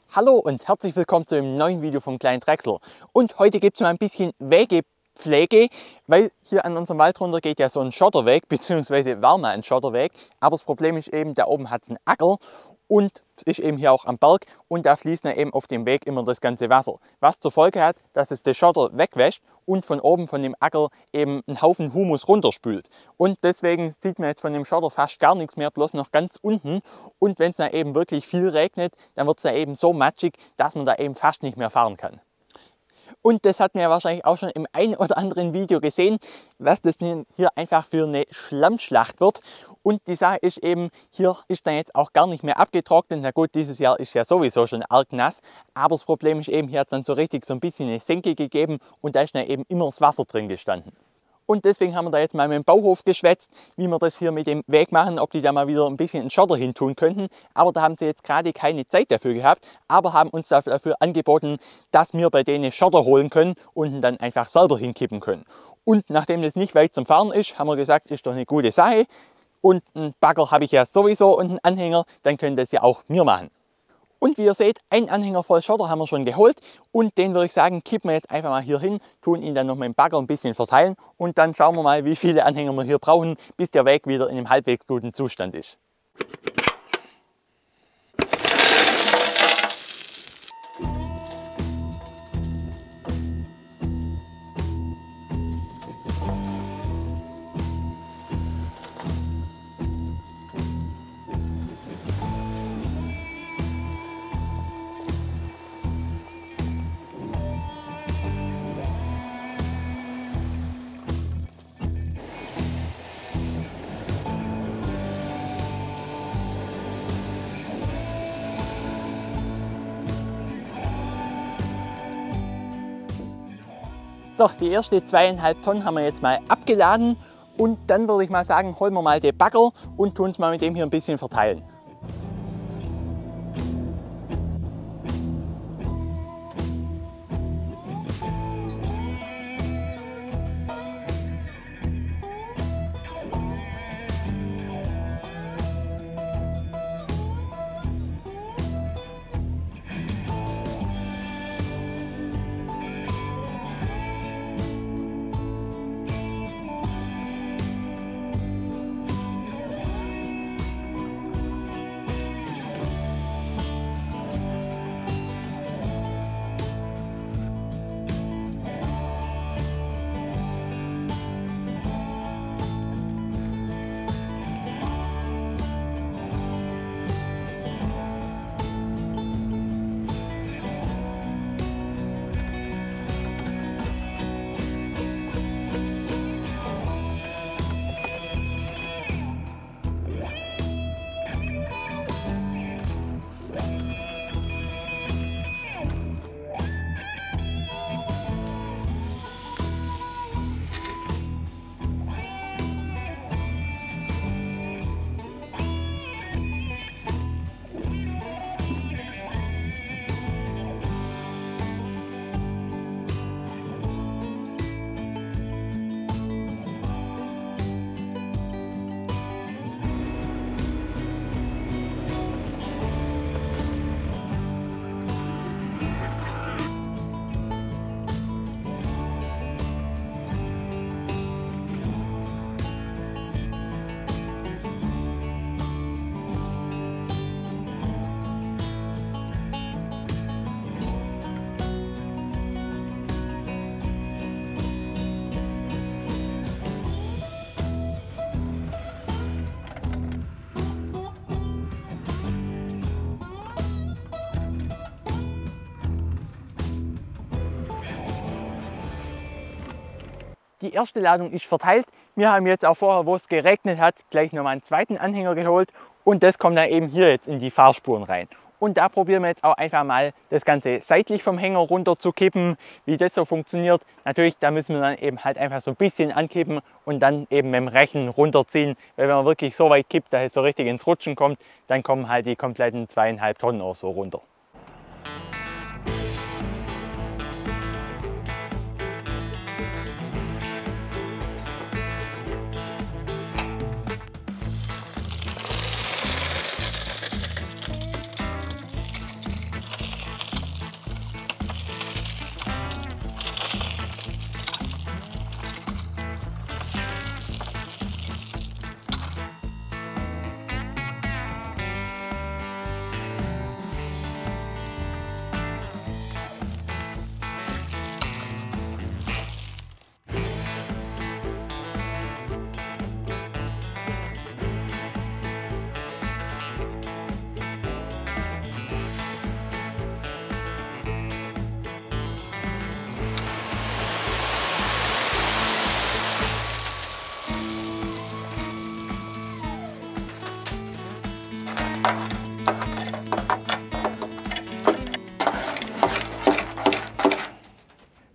Hallo und herzlich willkommen zu einem neuen Video vom kleinen Drechsler. Und heute gibt es mal ein bisschen Wegepflege, weil hier an unserem Wald runter geht ja so ein Schotterweg, beziehungsweise war mal ein Schotterweg. Aber das Problem ist eben, da oben hat es einen Acker und es ist eben hier auch am Berg und da fließt dann eben auf dem Weg immer das ganze Wasser. Was zur Folge hat, dass es den Schotter wegwäscht und von oben von dem Acker eben einen Haufen Humus runterspült. Und deswegen sieht man jetzt von dem Schotter fast gar nichts mehr, bloß noch ganz unten. Und wenn es dann eben wirklich viel regnet, dann wird es dann eben so matschig, dass man da eben fast nicht mehr fahren kann. Und das hat man ja wahrscheinlich auch schon im einen oder anderen Video gesehen, was das hier einfach für eine Schlammschlacht wird. Und die Sache ist eben, hier ist dann jetzt auch gar nicht mehr abgetrocknet. Na gut, dieses Jahr ist ja sowieso schon arg nass. Aber das Problem ist eben, hier hat es dann so richtig so ein bisschen eine Senke gegeben und da ist dann eben immer das Wasser drin gestanden. Und deswegen haben wir da jetzt mal mit dem Bauhof geschwätzt, wie wir das hier mit dem Weg machen, ob die da mal wieder ein bisschen einen Schotter hin tun könnten. Aber da haben sie jetzt gerade keine Zeit dafür gehabt, aber haben uns dafür angeboten, dass wir bei denen Schotter holen können und ihn dann einfach selber hinkippen können. Und nachdem das nicht weit zum Fahren ist, haben wir gesagt, ist doch eine gute Sache. Und einen Bagger habe ich ja sowieso und einen Anhänger, dann können das ja auch wir machen. Und wie ihr seht, einen Anhänger voll Schotter haben wir schon geholt und den würde ich sagen, kippen wir jetzt einfach mal hier hin, tun ihn dann noch mit dem Bagger ein bisschen verteilen und dann schauen wir mal, wie viele Anhänger wir hier brauchen, bis der Weg wieder in einem halbwegs guten Zustand ist. So, die ersten 2,5 Tonnen haben wir jetzt mal abgeladen und dann würde ich mal sagen, holen wir mal den Bagger und tun es mal mit dem hier ein bisschen verteilen. Die erste Ladung ist verteilt. Wir haben jetzt auch vorher, wo es geregnet hat, gleich nochmal einen zweiten Anhänger geholt und das kommt dann eben hier jetzt in die Fahrspuren rein. Und da probieren wir jetzt auch einfach mal das Ganze seitlich vom Hänger runter zu kippen, wie das so funktioniert. Natürlich, da müssen wir dann eben halt einfach so ein bisschen ankippen und dann eben mit dem Rechen runterziehen. Weil wenn man wirklich so weit kippt, dass es so richtig ins Rutschen kommt, dann kommen halt die kompletten 2,5 Tonnen auch so runter.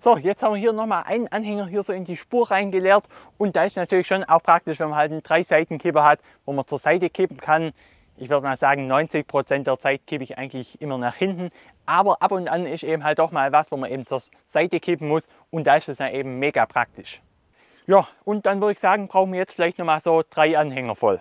So, jetzt haben wir hier nochmal einen Anhänger hier so in die Spur reingeleert und da ist natürlich schon auch praktisch, wenn man halt einen 3-Seiten-Kipper hat, wo man zur Seite kippen kann. Ich würde mal sagen, 90% der Zeit kippe ich eigentlich immer nach hinten, aber ab und an ist eben halt doch mal was, wo man eben zur Seite kippen muss und da ist es dann eben mega praktisch. Ja, und dann würde ich sagen, brauchen wir jetzt vielleicht nochmal so 3 Anhänger voll.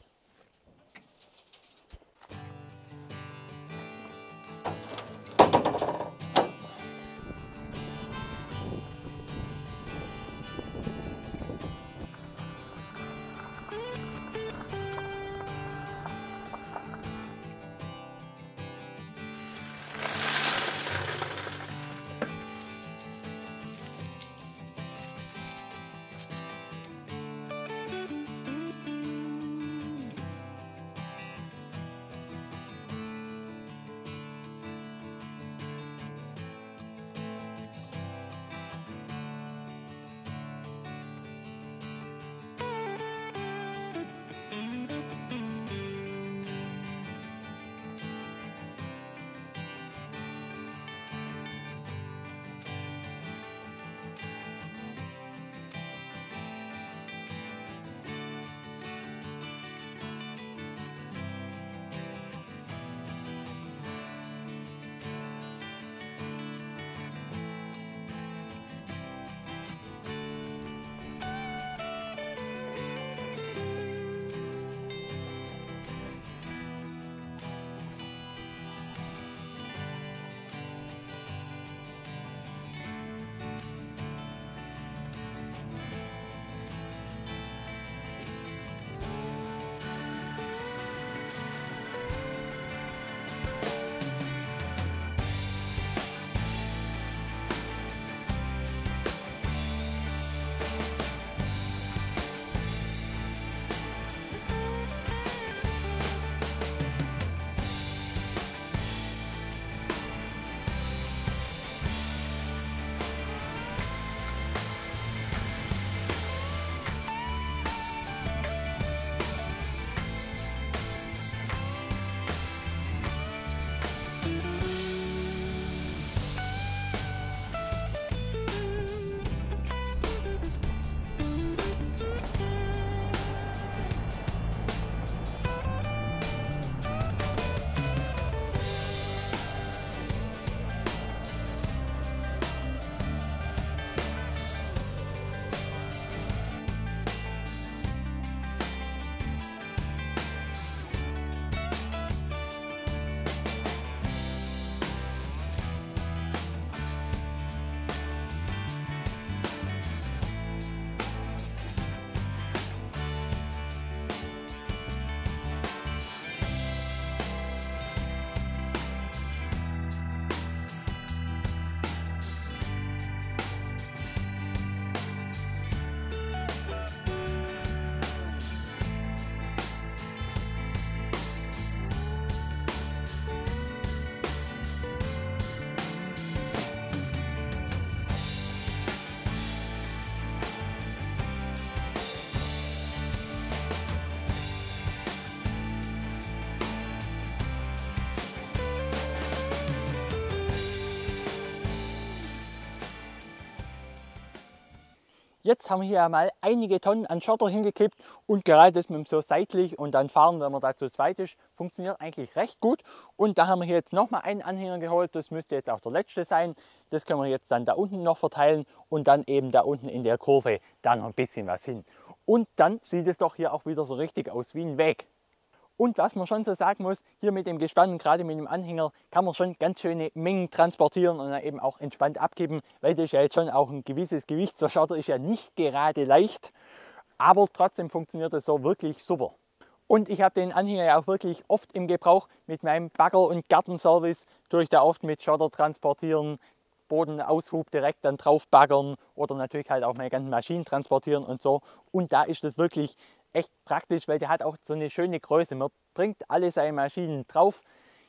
Jetzt haben wir hier mal einige Tonnen an Schotter hingekippt und gerade das mit dem so seitlich und dann fahren, wenn man da zu zweit ist, funktioniert eigentlich recht gut. Und da haben wir hier jetzt nochmal einen Anhänger geholt, das müsste jetzt auch der letzte sein. Das können wir jetzt dann da unten noch verteilen und dann eben da unten in der Kurve da noch ein bisschen was hin. Und dann sieht es doch hier auch wieder so richtig aus wie ein Weg. Und was man schon so sagen muss, hier mit dem Gespann und gerade mit dem Anhänger kann man schon ganz schöne Mengen transportieren und dann eben auch entspannt abgeben, weil das ist ja jetzt schon auch ein gewisses Gewicht. So Schotter ist ja nicht gerade leicht, aber trotzdem funktioniert das so wirklich super. Und ich habe den Anhänger ja auch wirklich oft im Gebrauch mit meinem Bagger- und Gartenservice, tue ich da oft mit Schotter transportieren, Bodenaushub direkt dann drauf baggern oder natürlich halt auch meine ganzen Maschinen transportieren und so. Und da ist das wirklich echt praktisch, weil der hat auch so eine schöne Größe. Man bringt alle seine Maschinen drauf,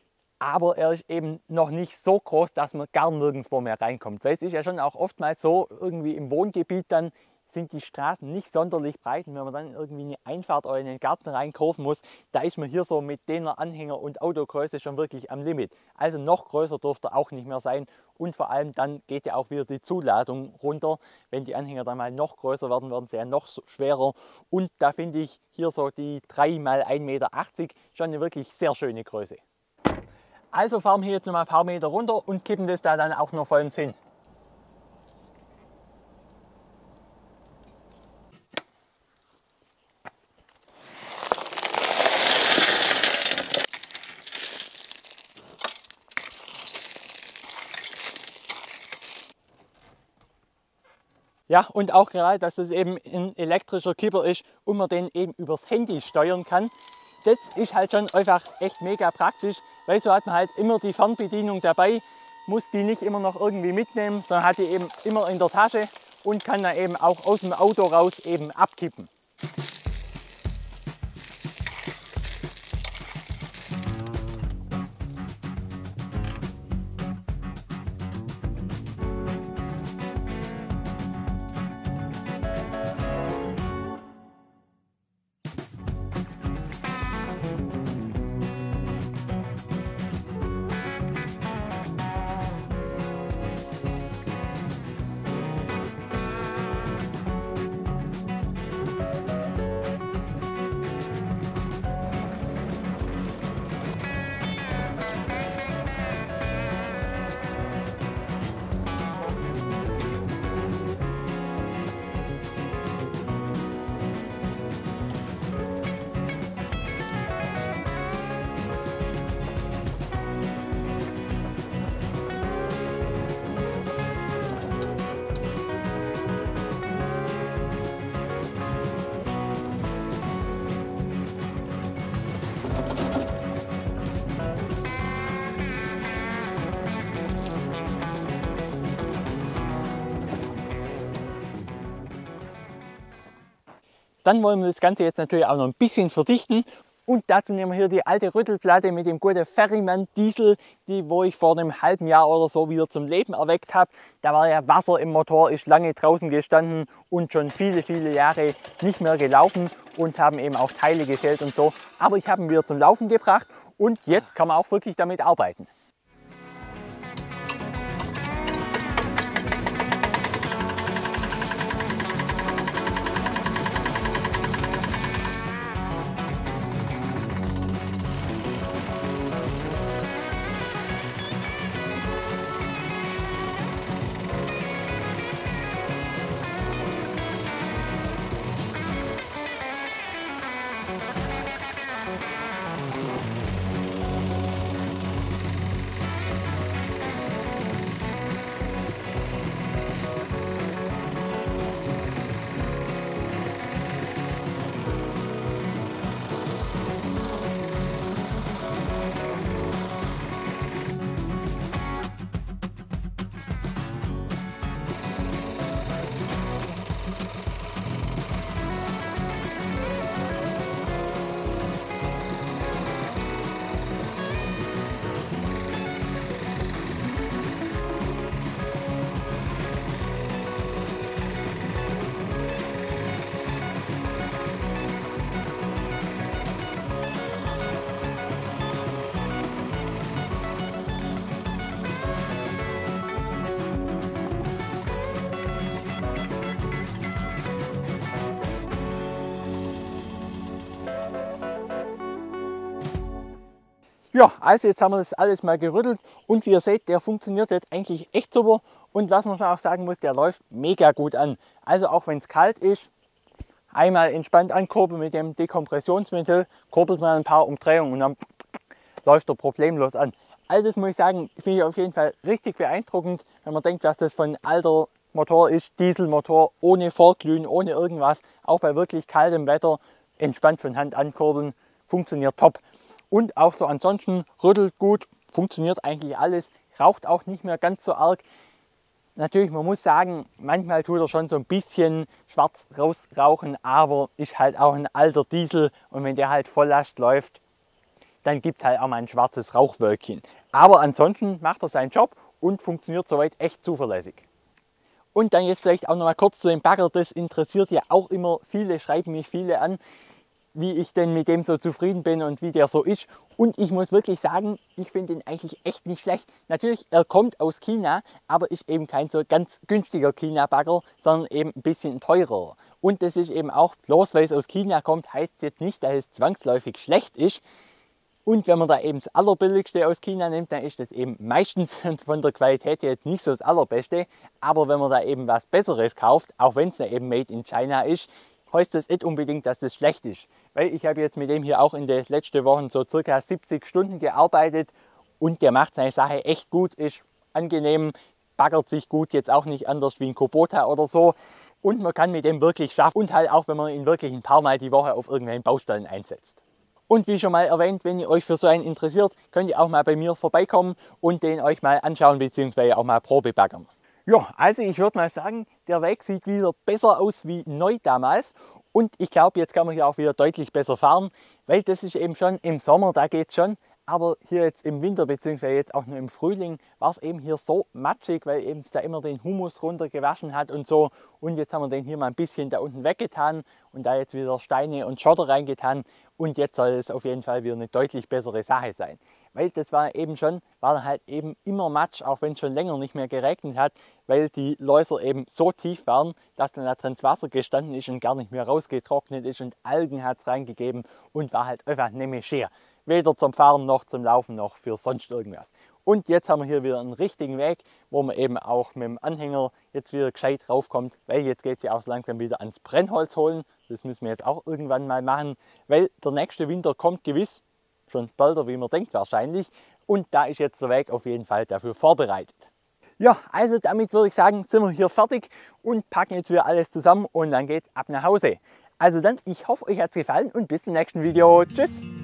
aber er ist eben noch nicht so groß, dass man gar nirgendwo mehr reinkommt. Weil es ist ja schon auch oftmals so, irgendwie im Wohngebiet dann sind die Straßen nicht sonderlich breit. Und wenn man dann irgendwie eine Einfahrt oder in den Garten reinkurven muss, da ist man hier so mit den Anhänger- und Autogröße schon wirklich am Limit. Also noch größer dürfte er auch nicht mehr sein. Und vor allem dann geht ja auch wieder die Zuladung runter. Wenn die Anhänger dann mal noch größer werden, werden sie ja noch schwerer. Und da finde ich hier so die 3 mal 1,80 Meter schon eine wirklich sehr schöne Größe. Also fahren wir jetzt noch mal ein paar Meter runter und kippen das da dann auch noch vollends hin. Ja, und auch gerade, dass es eben ein elektrischer Kipper ist und man den eben übers Handy steuern kann. Das ist halt schon einfach echt mega praktisch, weil so hat man halt immer die Fernbedienung dabei, muss die nicht immer noch irgendwie mitnehmen, sondern hat die eben immer in der Tasche und kann dann eben auch aus dem Auto raus eben abkippen. Dann wollen wir das Ganze jetzt natürlich auch noch ein bisschen verdichten. Und dazu nehmen wir hier die alte Rüttelplatte mit dem guten Ferryman Diesel, wo ich vor einem halben Jahr oder so wieder zum Leben erweckt habe. Da war ja Wasser im Motor, ist lange draußen gestanden und schon viele, viele Jahre nicht mehr gelaufen und haben eben auch Teile gefehlt und so. Aber ich habe ihn wieder zum Laufen gebracht und jetzt kann man auch wirklich damit arbeiten. Ja, also jetzt haben wir das alles mal gerüttelt und wie ihr seht, der funktioniert jetzt eigentlich echt super und was man auch sagen muss, der läuft mega gut an. Also auch wenn es kalt ist, einmal entspannt ankurbeln mit dem Dekompressionsmittel, kurbelt man ein paar Umdrehungen und dann läuft er problemlos an. Also das muss ich sagen, finde ich auf jeden Fall richtig beeindruckend, wenn man denkt, dass das von alter Motor ist, Dieselmotor, ohne Vorglühen, ohne irgendwas, auch bei wirklich kaltem Wetter, entspannt von Hand ankurbeln, funktioniert top. Und auch so ansonsten rüttelt gut, funktioniert eigentlich alles, raucht auch nicht mehr ganz so arg. Natürlich, man muss sagen, manchmal tut er schon so ein bisschen schwarz rausrauchen, aber ist halt auch ein alter Diesel und wenn der halt Volllast läuft, dann gibt es halt auch mal ein schwarzes Rauchwölkchen. Aber ansonsten macht er seinen Job und funktioniert soweit echt zuverlässig. Und dann jetzt vielleicht auch noch mal kurz zu dem Bagger, das interessiert ja auch immer viele, schreiben mich viele an, wie ich denn mit dem so zufrieden bin und wie der so ist. Und ich muss wirklich sagen, ich finde ihn eigentlich echt nicht schlecht. Natürlich, er kommt aus China, aber ist eben kein so ganz günstiger China-Bagger, sondern eben ein bisschen teurer. Und das ist eben auch, bloß weil es aus China kommt, heißt jetzt nicht, dass es zwangsläufig schlecht ist. Und wenn man da eben das Allerbilligste aus China nimmt, dann ist das eben meistens von der Qualität jetzt nicht so das Allerbeste. Aber wenn man da eben was Besseres kauft, auch wenn es ja eben Made in China ist, heißt das nicht unbedingt, dass das schlecht ist. Weil ich habe jetzt mit dem hier auch in den letzten Wochen so circa 70 Stunden gearbeitet und der macht seine Sache echt gut, ist angenehm, baggert sich gut, jetzt auch nicht anders wie ein Kubota oder so. Und man kann mit dem wirklich schaffen und halt auch, wenn man ihn wirklich ein paar Mal die Woche auf irgendwelchen Baustellen einsetzt. Und wie schon mal erwähnt, wenn ihr euch für so einen interessiert, könnt ihr auch mal bei mir vorbeikommen und den euch mal anschauen bzw. auch mal probebaggern. Ja, also ich würde mal sagen, der Weg sieht wieder besser aus wie neu damals. Und ich glaube, jetzt kann man hier auch wieder deutlich besser fahren, weil das ist eben schon im Sommer, da geht es schon. Aber hier jetzt im Winter bzw. jetzt auch nur im Frühling war es eben hier so matschig, weil eben da immer den Humus runtergewaschen hat und so. Und jetzt haben wir den hier mal ein bisschen da unten weggetan und da jetzt wieder Steine und Schotter reingetan. Und jetzt soll es auf jeden Fall wieder eine deutlich bessere Sache sein. Weil das war halt eben immer Matsch, auch wenn es schon länger nicht mehr geregnet hat, weil die Läuser eben so tief waren, dass dann da drin das Wasser gestanden ist und gar nicht mehr rausgetrocknet ist und Algen hat es reingegeben und war halt einfach nicht mehr schön. Weder zum Fahren noch zum Laufen noch für sonst irgendwas. Und jetzt haben wir hier wieder einen richtigen Weg, wo man eben auch mit dem Anhänger jetzt wieder gescheit draufkommt, weil jetzt geht es ja auch so langsam wieder ans Brennholz holen. Das müssen wir jetzt auch irgendwann mal machen, weil der nächste Winter kommt gewiss, schon bald, wie man denkt wahrscheinlich. Und da ist jetzt der Weg auf jeden Fall dafür vorbereitet. Ja, also damit würde ich sagen, sind wir hier fertig und packen jetzt wieder alles zusammen und dann geht's ab nach Hause. Also dann, ich hoffe, euch hat es gefallen und bis zum nächsten Video. Tschüss!